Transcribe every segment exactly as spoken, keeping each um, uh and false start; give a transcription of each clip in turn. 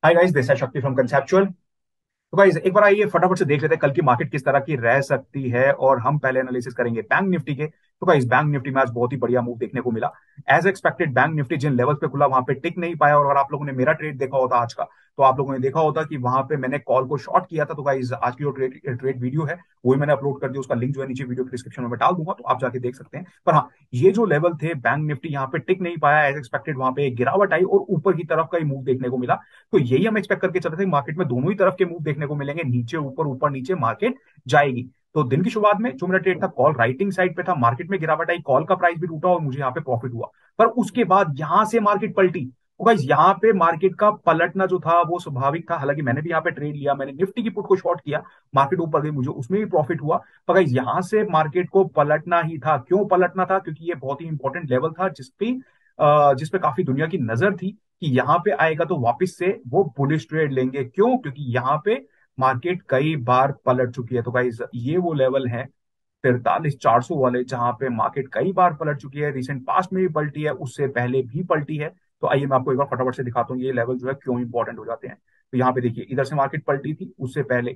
Hi guys, this है शक्ति from conceptual. तो गाइस एक बार आइए फटाफट से देख लेते हैं कल की मार्केट किस तरह की रह सकती है। और हम पहले एनालिसिस करेंगे बैंक निफ्टी के। तो गाइस बैंक निफ्टी में आज बहुत ही बढ़िया मूव देखने को मिला। एज एक्सपेक्टेड बैंक निफ्टी जिन लेवल्स पे खुला वहां पे टिक नहीं पाया। और अगर आप लोगों ने मेरा ट्रेड देखा होता आज का, तो आप लोगों ने देखा होता कि वहां पे मैंने कॉल को शॉर्ट किया था। तो गाइस आज की जो ट्रेड ट्रेड वीडियो है वही मैंने अपलोड कर दिया, उसका लिंक जो है नीचे वीडियो डिस्क्रिप्शन में मैं डाल दूंगा, तो आप जाके देख सकते हैं। पर हाँ, ये जो लेवल थे बैंक निफ्टी यहाँ पे टिक नहीं पाया। एज एक्सपेक्टेड वहां पे एक गिरावट आई और ऊपर की तरफ का ही मूव देखने को मिला। तो यही हम एक्सपेक्ट करके चल रहे थे, मार्केट में दोनों ही तरफ के मूव देखने को मिलेंगे, नीचे ऊपर ऊपर नीचे मार्केट जाएगी। तो दिन की शुरुआत में जो मेरा ट्रेड था कॉल राइटिंग साइड पे था, मार्केट में गिरावट आई, कॉल का प्राइस भी टूटा और मुझे यहाँ पे प्रॉफिट हुआ। पर उसके बाद यहां से मार्केट पलटी। तो गाइस यहाँ पे मार्केट का पलटना जो था वो स्वाभाविक था। हालांकि मैंने भी यहाँ पे ट्रेड लिया, मैंने निफ्टी की पुट को शॉर्ट किया, मार्केट ऊपर गई, मुझे उसमें भी प्रॉफिट हुआ। पर गाइस यहाँ से मार्केट को पलटना ही था। क्यों पलटना था? क्योंकि ये बहुत ही इंपॉर्टेंट लेवल था जिसपे अ, जिसपे काफी दुनिया की नजर थी कि यहाँ पे आएगा तो वापस से वो बुलिश ट्रेड लेंगे। क्यों? क्योंकि यहाँ पे मार्केट कई बार पलट चुकी है। तो गाइस ये वो लेवल है तिरतालीस चार सौ वाले, जहां पे मार्केट कई बार पलट चुकी है। रिसेंट पास्ट में भी पलटी है, उससे पहले भी पलटी है। तो आइए मैं आपको एक बार फटाफट से दिखाता हूँ ये लेवल जो है क्यों इंपॉर्टेंट हो जाते हैं। तो यहाँ पे देखिए, इधर से मार्केट पलटी थी, उससे पहले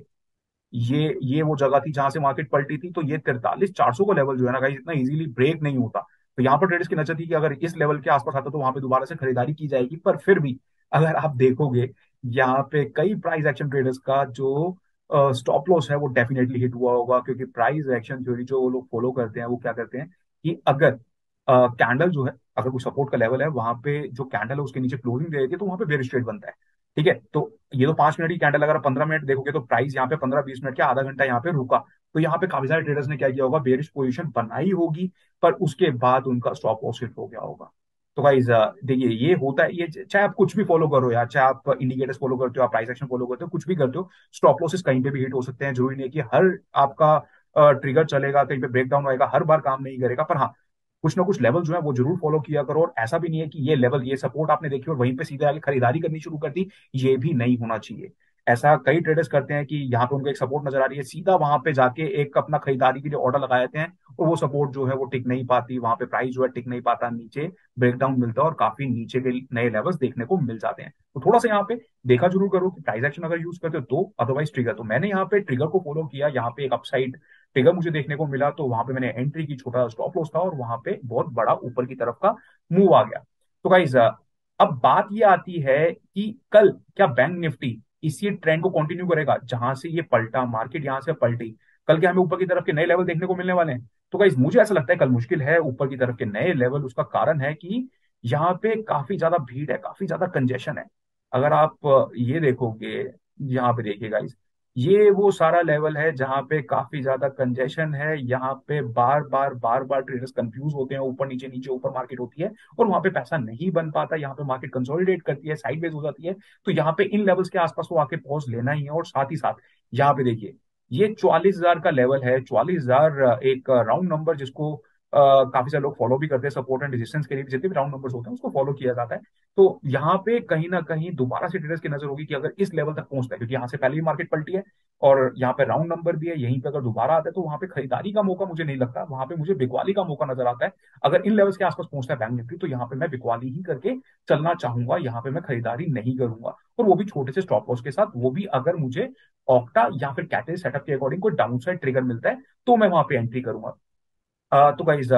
ये ये वो जगह थी जहां से मार्केट पलटी थी। तो ये तिरतालीस चार सौ का लेवल जो है ना गाइस, इतना इजीली ब्रेक नहीं होता। तो यहाँ पर ट्रेडर्स की नजर थी कि अगर इस लेवल के आसपास आता तो वहां पे दोबारा से खरीदारी की जाएगी। पर फिर भी अगर आप देखोगे, यहाँ पे कई प्राइस एक्शन ट्रेडर्स का जो स्टॉप लॉस है वो डेफिनेटली हिट हुआ होगा। क्योंकि प्राइस एक्शन थ्योरी जो वो लोग फॉलो करते हैं वो क्या करते हैं कि अगर कैंडल जो है, अगर कोई सपोर्ट का लेवल है वहां पे जो कैंडल है उसके नीचे क्लोजिंग दे देती है तो वहां पे बेयर स्ट्रेट बनता है। ठीक है, तो ये तो पांच मिनट की कैंडल, अगर पंद्रह मिनट देखोगे तो प्राइस यहाँ पे पंद्रह बीस मिनट के आधा घंटा यहाँ पे रुका। तो यहाँ पे काफी सारे ट्रेडर्स ने क्या किया होगा, बेरिश पोजीशन बनाई होगी, पर उसके बाद उनका स्टॉप लॉस हिट हो गया होगा। तो गाइज देखिए, ये होता है, ये चाहे आप कुछ भी फॉलो करो यार, चाहे आप इंडिकेटर्स फॉलो करते हो, आप प्राइस एक्शन फॉलो करते हो, कुछ भी करते हो, स्टॉप लॉसेस कहीं पे भी हिट हो सकते हैं। जरूरी नहीं है कि हर आपका ट्रिगर चलेगा, कहीं पे ब्रेकडाउन आएगा, हर बार काम नहीं करेगा। पर हाँ, कुछ ना कुछ लेवल जो है वो जरूर फॉलो किया करो। और ऐसा भी नहीं है कि ये लेवल, ये सपोर्ट आपने देखी और वहीं पे सीधे आगे खरीदारी करनी शुरू कर दी, ये भी नहीं होना चाहिए। ऐसा कई ट्रेडर्स करते हैं कि यहाँ पे उनको एक सपोर्ट नजर आ रही है, सीधा वहां पे जाके एक अपना खरीदारी के लिए ऑर्डर लगा देते हैं, और वो सपोर्ट जो है वो टिक नहीं पाती, वहां पे प्राइस जो है टिक नहीं पाता, नीचे ब्रेकडाउन मिलता है और काफी नीचे के नए लेवल्स देखने को मिल जाते हैं। तो थोड़ा सा यहाँ पे देखा जरूर करो कि प्राइस एक्शन अगर यूज करते हो तो, अदरवाइज ट्रिगर। तो मैंने यहाँ पे ट्रिगर को फॉलो किया, यहाँ पे एक अपसाइड ट्रिगर मुझे देखने को मिला, तो वहां पे मैंने एंट्री की, छोटा स्टॉप लॉस था और वहां पे बहुत बड़ा ऊपर की तरफ का मूव आ गया। तो गाइज अब बात ये आती है कि कल क्या बैंक निफ्टी इसी ट्रेंड को कंटिन्यू करेगा? जहां से ये पलटा मार्केट, यहां से पलटी, कल के हमें ऊपर की तरफ के नए लेवल देखने को मिलने वाले हैं? तो गाइस मुझे ऐसा लगता है कल मुश्किल है ऊपर की तरफ के नए लेवल। उसका कारण है कि यहाँ पे काफी ज्यादा भीड़ है, काफी ज्यादा कंजेशन है। अगर आप अ, ये देखोगे, यहाँ पे देखिए गाइस, ये वो सारा लेवल है जहाँ पे काफी ज्यादा कंजेशन है। यहाँ पे बार बार बार बार ट्रेडर्स कंफ्यूज होते हैं, ऊपर नीचे नीचे ऊपर मार्केट होती है और वहां पे पैसा नहीं बन पाता। यहाँ पे मार्केट कंसोलिडेट करती है, साइडवेज हो जाती है। तो यहाँ पे इन लेवल्स के आसपास वो आके पहुंच लेना ही है। और साथ ही साथ यहाँ पे देखिए, ये चौवालीस हजार का लेवल है। चौवालीस हजार एक राउंड नंबर जिसको अ, काफी सारे लोग फॉलो भी करते हैं, सपोर्ट एंड रेजिस्टेंस के लिए जितने भी राउंड नंबर्स होते हैं उसको फॉलो किया जाता है। तो यहाँ पे कहीं ना कहीं दोबारा से ट्रेडर्स की नजर होगी कि अगर इस लेवल तक पहुंचता है, क्योंकि यहाँ से पहले भी मार्केट पलटी है और यहाँ पे राउंड नंबर भी है, यहीं पे अगर दोबारा आता है तो वहां पे खरीदारी का मौका मुझे नहीं लगता, वहां पे मुझे बिकवाली का मौका नजर आता है। अगर इन लेवल्स के आसपास पहुंचता है बैंक निफ्टी तो यहाँ पे मैं बिकवाली ही करके चलना चाहूंगा, यहाँ पे मैं खरीदारी नहीं करूंगा, और वो भी छोटे से स्टॉप लॉस के साथ। वो भी अगर मुझे ऑक्टा या फिर कैटलिस्ट सेटअप के अकॉर्डिंग कोई डाउन साइड ट्रिगर मिलता है तो मैं वहां पे एंट्री करूंगा। अ, तो गाइज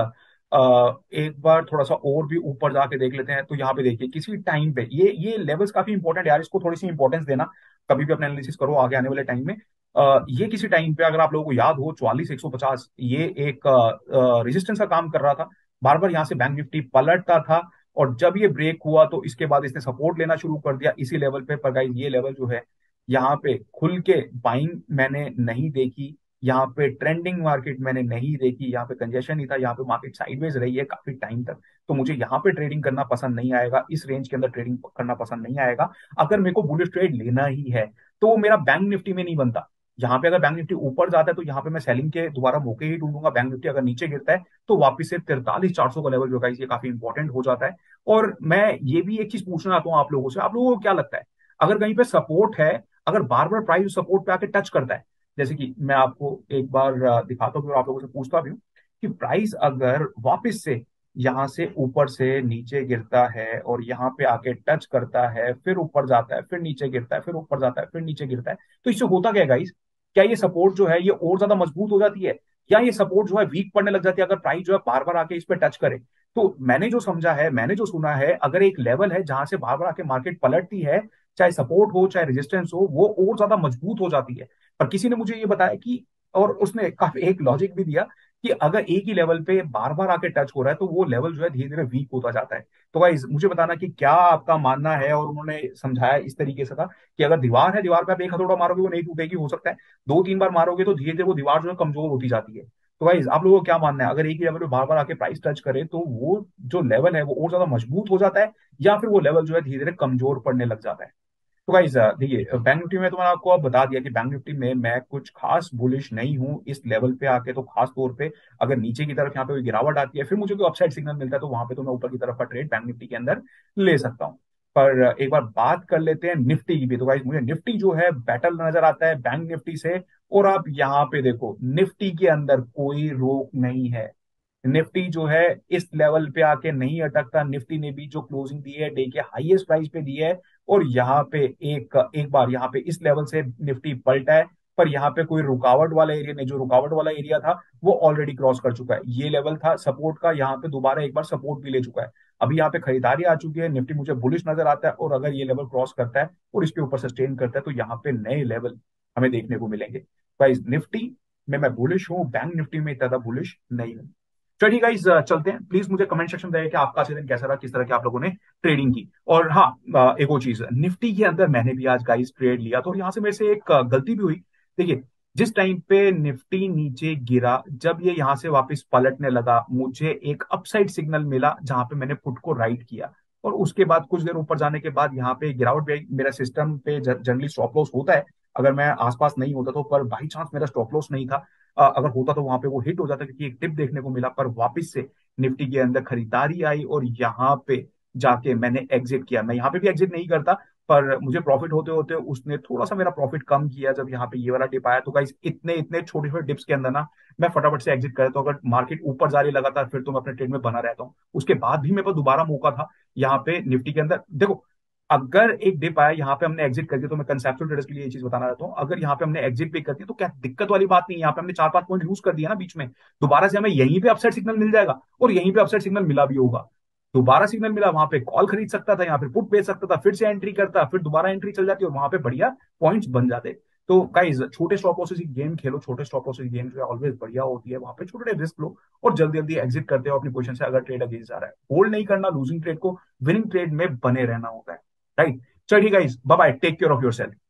एक बार थोड़ा सा और भी ऊपर जाके देख लेते हैं। तो यहाँ पे देखिए, किसी टाइम पे ये ये लेवल्स काफी इंपॉर्टेंट यार, इसको थोड़ी सी इंपॉर्टेंस देना कभी भी अपना एनालिसिस करो आगे आने वाले टाइम में। अ, ये किसी टाइम पे अगर आप लोगों को याद हो, चौवालीस एक सौ पचास ये एक रेजिस्टेंस का काम कर रहा था। बार बार यहाँ से बैंक निफ्टी पलटता था और जब ये ब्रेक हुआ तो इसके बाद इसने सपोर्ट लेना शुरू कर दिया इसी लेवल पे। पर गाइज ये लेवल जो है, यहाँ पे खुल के बाइंग मैंने नहीं देखी, यहाँ पे ट्रेंडिंग मार्केट मैंने नहीं देखी, यहाँ पे कंजेशन ही था, यहाँ पे मार्केट साइडवेज रही है काफी टाइम तक। तो मुझे यहाँ पे ट्रेडिंग करना पसंद नहीं आएगा, इस रेंज के अंदर ट्रेडिंग करना पसंद नहीं आएगा। अगर मेरे को बुलिश ट्रेड लेना ही है तो वो मेरा बैंक निफ्टी में नहीं बनता। यहाँ पे अगर बैंक निफ्टी ऊपर जाता है तो यहाँ पे मैं सेलिंग के दोबारा मौके ही ढूंढूंगा। बैंक निफ्टी अगर नीचे गिरता है तो वापस से तिरतालीस चार सौ का लेवल जो है ये काफी इंपॉर्टेंट हो जाता है। और मैं ये भी एक चीज पूछना चाहता हूँ आप लोगों से, आप लोगों को क्या लगता है, अगर कहीं पे सपोर्ट है, अगर बार बार प्राइस सपोर्ट पे आके टच करता है, जैसे कि मैं आपको एक बार अ, दिखाता हूँ और आप लोगों से पूछता भी हूँ कि प्राइस अगर वापस से यहाँ से ऊपर से नीचे गिरता है और यहाँ पे आके टच करता है, फिर ऊपर जाता है, फिर नीचे गिरता है, फिर ऊपर जाता है, फिर नीचे गिरता है, तो इससे होता क्या है गाइस? क्या ये सपोर्ट जो है ये और ज्यादा मजबूत हो जाती है, या ये सपोर्ट जो है वीक पड़ने लग जाती है अगर प्राइस जो है बार बार आके इस पे टच करे? तो मैंने जो समझा है, मैंने जो सुना है, अगर एक लेवल है जहां से बार बार आके मार्केट पलटती है, चाहे सपोर्ट हो चाहे रेजिस्टेंस हो, वो और ज्यादा मजबूत हो जाती है। पर किसी ने मुझे ये बताया कि, और उसने काफी एक लॉजिक भी दिया कि अगर एक ही लेवल पे बार बार आके टच हो रहा है तो वो लेवल जो है धीरे धीरे वीक होता जाता है। तो गाइस मुझे बताना कि क्या आपका मानना है, और उन्होंने समझाया इस तरीके से था कि अगर दीवार है, दीवार पे आप एक हथौड़ा मारोगे वो नहीं टूटेगी, हो सकता है दो तीन बार मारोगे तो धीरे धीरे वो दीवार जो है कमजोर होती जाती है। तो गाइस आप लोगों को क्या मानना है, अगर एक ही लेवल पे बार बार आके प्राइस टच करे तो वो जो लेवल है वो और ज्यादा मजबूत हो जाता है, या फिर वो लेवल जो है धीरे धीरे कमजोर पड़ने लग जाता है? तो गाइस देखिए, बैंक निफ्टी में तो मैंने आपको अब बता दिया कि बैंक निफ्टी में मैं कुछ खास बुलिश नहीं हूं इस लेवल पे आके, तो खास तौर पे अगर नीचे की तरफ यहाँ पे कोई गिरावट आती है, फिर मुझे कोई अपसाइड सिग्नल मिलता है, तो वहां पे तो मैं ऊपर की तरफ का ट्रेड बैंक निफ्टी के अंदर ले सकता हूँ। पर एक बार बात कर लेते हैं निफ्टी की भी। तो गाइस मुझे निफ्टी जो है बैटल नजर आता है बैंक निफ्टी से, और आप यहाँ पे देखो निफ्टी के अंदर कोई रोक नहीं है। निफ्टी जो है इस लेवल पे आके नहीं अटकता, निफ्टी ने भी जो क्लोजिंग दी है डे के हाईएस्ट प्राइस पे दी है, और यहाँ पे एक एक बार यहाँ पे इस लेवल से निफ्टी पलटा है, पर यहाँ पे कोई रुकावट वाला एरिया नहीं, जो रुकावट वाला एरिया था वो ऑलरेडी क्रॉस कर चुका है। ये लेवल था सपोर्ट का, यहाँ पे दोबारा एक बार सपोर्ट भी ले चुका है। अभी यहाँ पे खरीदारी आ चुकी है, निफ्टी मुझे बुलिश नजर आता है, और अगर ये लेवल क्रॉस करता है और इसके ऊपर सस्टेन करता है तो यहाँ पे नए लेवल हमें देखने को मिलेंगे। गाइस निफ्टी में मैं बुलिश हूँ, बैंक निफ्टी में इतना बुलिश नहीं हूँ। चलिए गाइस चलते हैं। प्लीज मुझे कमेंट सेक्शन में बताइए कि आपका आज का दिन कैसा रहा, किस तरह के आप लोगों ने ट्रेडिंग की। और हाँ, अ, एक और चीज, निफ्टी के अंदर मैंने भी आज गाइस ट्रेड लिया, तो यहाँ से मेरे से एक अ, गलती भी हुई। देखिए, जिस टाइम पे निफ्टी नीचे गिरा, जब ये यहाँ से वापस पलटने लगा, मुझे एक अपसाइड सिग्नल मिला जहां पे मैंने पुट को राइट किया, और उसके बाद कुछ देर ऊपर जाने के बाद यहाँ पे गिरावट भी आई। मेरा सिस्टम पे जनरली स्टॉप लॉस होता है अगर मैं आसपास नहीं होता तो, पर बाई चांस मेरा स्टॉप लॉस नहीं था। अ, अगर होता तो वहां पे वो हिट हो जाता, क्योंकि एक टिप देखने को मिला। पर वापस से निफ्टी के अंदर खरीदारी आई और यहाँ पे जाके मैंने एग्जिट किया। मैं यहाँ पे भी एग्जिट नहीं करता, पर मुझे प्रॉफिट होते होते उसने थोड़ा सा मेरा प्रॉफिट कम किया जब यहाँ पे ये वाला डिप आया। तो गाइस इतने इतने छोटे छोटे डिप्स के अंदर ना मैं फटाफट से एग्जिट कर देता हूँ। अगर मार्केट ऊपर जा रही लगातार फिर तो मैं अपने ट्रेड में बना रहता हूँ। उसके बाद भी मेरे पास दोबारा मौका था यहाँ पे निफ्टी के अंदर। देखो, अगर एक डिप आया यहाँ पे हमने एग्जिट कर दिया, तो मैं कंसेप्चुअल ट्रेडर्स के लिए ये चीज बताना चाहता हूँ, अगर यहाँ पे हमने एग्जिट भी कर दिया तो क्या दिक्कत वाली बात नहीं है। यहाँ पे हमने चार पांच पॉइंट लूज कर दिया ना बीच में, दोबारा से हमें यहीं पे अपसाइड सिग्नल मिल जाएगा, और यहीं पे अपसाइड सिग्नल मिला भी होगा। दोबारा सिग्नल मिला, वहां पे कॉल खरीद सकता था, यहाँ पे पुट बेच सकता था, फिर से एंट्री करता, फिर दोबारा एंट्री चल जाती और वहां पे बढ़िया पॉइंट्स बन जाते। तो गाइज छोटे स्टॉप लॉसेस की गेम खेलो, छोटे स्टॉप लॉसेस की गेम जो है ऑलवेज बढ़िया होती है। वहां पे छोटे रिस्क लो और जल्दी जल्दी एग्जिट करते हो अपनी पोजीशन से, अगर ट्रेड अगेंस्ट जा रहा है। होल्ड नहीं करना लूजिंग ट्रेड को, विनिंग ट्रेड में बने रहना होता है, राइट? चलिए guys, bye bye, take care of your self.